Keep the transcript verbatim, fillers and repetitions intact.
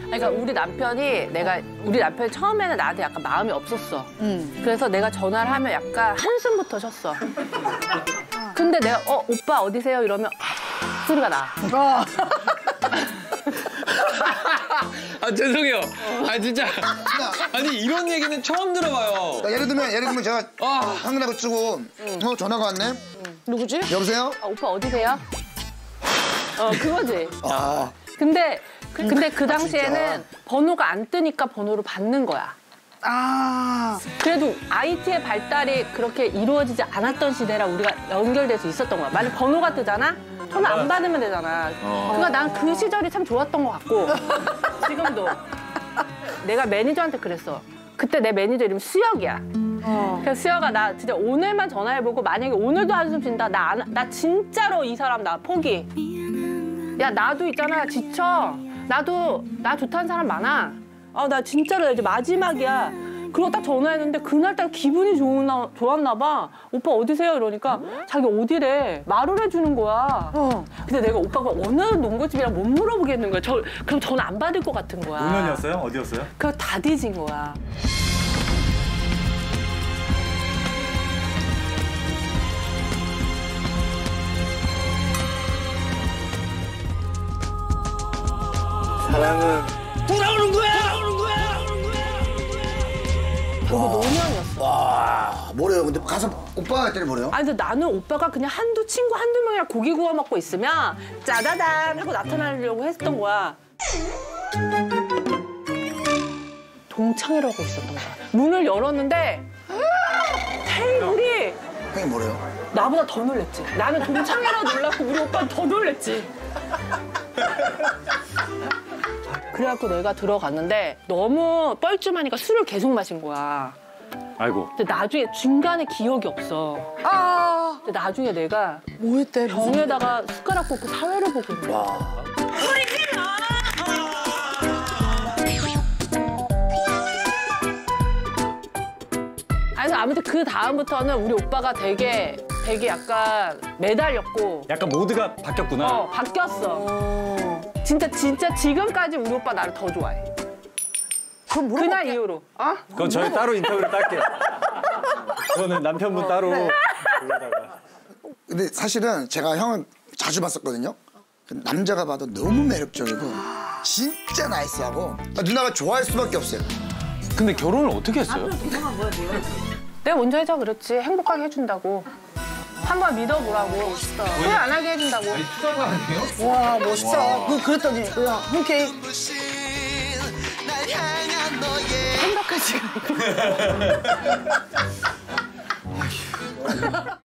그러니까 우리 남편이 내가 우리 남편이 처음에는 나한테 약간 마음이 없었어. 음. 그래서 내가 전화를 하면 약간 한숨부터 쉬었어. 근데 내가 어 오빠 어디세요? 이러면 소리가 나. 어. 아 죄송해요. 아 진짜. 아니 이런 얘기는 처음 들어봐요. 예를 들면 예를 들면 제가 아. 한글하고 쓰고 응. 어 전화가 왔네. 응. 누구지? 여보세요? 아, 오빠 어디세요? 어 그거지. 아. 근데 그, 근데 그 당시에는 아, 번호가 안 뜨니까 번호를 받는 거야. 아. 그래도 아이티의 발달이 그렇게 이루어지지 않았던 시대라 우리가 연결될 수 있었던 거야. 만약 번호가 뜨잖아? 전화 안 받으면 되잖아. 어. 그러니까 난 그 시절이 참 좋았던 것 같고 지금도 내가 매니저한테 그랬어. 그때 내 매니저 이름 수혁이야. 어. 그래서 수혁아 나 진짜 오늘만 전화해보고 만약에 오늘도 한숨 쉰다. 나, 안, 나 진짜로 이 사람 나 포기. 야 나도 있잖아 지쳐. 나도 나 좋다는 사람 많아. 아 나 진짜로 이제 마지막이야. 그러고 딱 전화했는데 그날따라 기분이 좋나, 좋았나 봐. 오빠 어디세요? 이러니까 자기 어디래. 말을 해주는 거야. 어. 근데 내가 오빠가 어느 농구집이랑 못 물어보겠는 거야. 저, 그럼 전화 안 받을 것 같은 거야. 노년이었어요? 어디였어요? 그래서 다 뒤진 거야. 사랑은 돌아오는 거야! 돌아오는 거야! 그리고 노년이었어. 와, 뭐래요? 근데 가서 오빠가 했더니 뭐래요? 아니, 근데 나는 오빠가 그냥 한두 친구 한두 명이랑 고기 구워 먹고 있으면 짜다단 하고 나타나려고 했던 거야. 동창회라고 있었던 거야. 문을 열었는데 테이블이 형이 뭐래요? 나보다 더 놀랬지. 나는 동창회라 놀랐고 우리 오빠는 더 놀랬지. 그래갖고 내가 들어갔는데 너무 뻘쭘하니까 술을 계속 마신 거야. 아이고. 근데 나중에 중간에 기억이 없어. 아. 근데 나중에 내가 뭐 했대? 병에다가 숟가락 꽂고 사회를 보고 있는 거야. 그래서 아무튼 그 다음부터는 우리 오빠가 되게 되게 약간 매달렸고. 약간 모드가 바뀌었구나. 어, 바뀌었어. 어. 진짜 진짜 지금까지 우리 오빠 나를 더 좋아해. 그럼 물어볼게. 그날 이후로. 어? 그건 저희 따로 인터뷰를 딸게요. 그거는 남편분 따로 불러다가. 근데 사실은 제가 형을 자주 봤었거든요. 남자가 봐도 너무 매력적이고 진짜 나이스하고 누나가 좋아할 수밖에 없어요. 근데 결혼을 어떻게 했어요? 내가 먼저 해줘 그랬지. 행복하게 해준다고. 한번 믿어보라고. 후회 안 하게 해준다고. 수다가 아니에요? 와 멋있어. 그 그랬더니 그냥 흔쾌히 행복하지.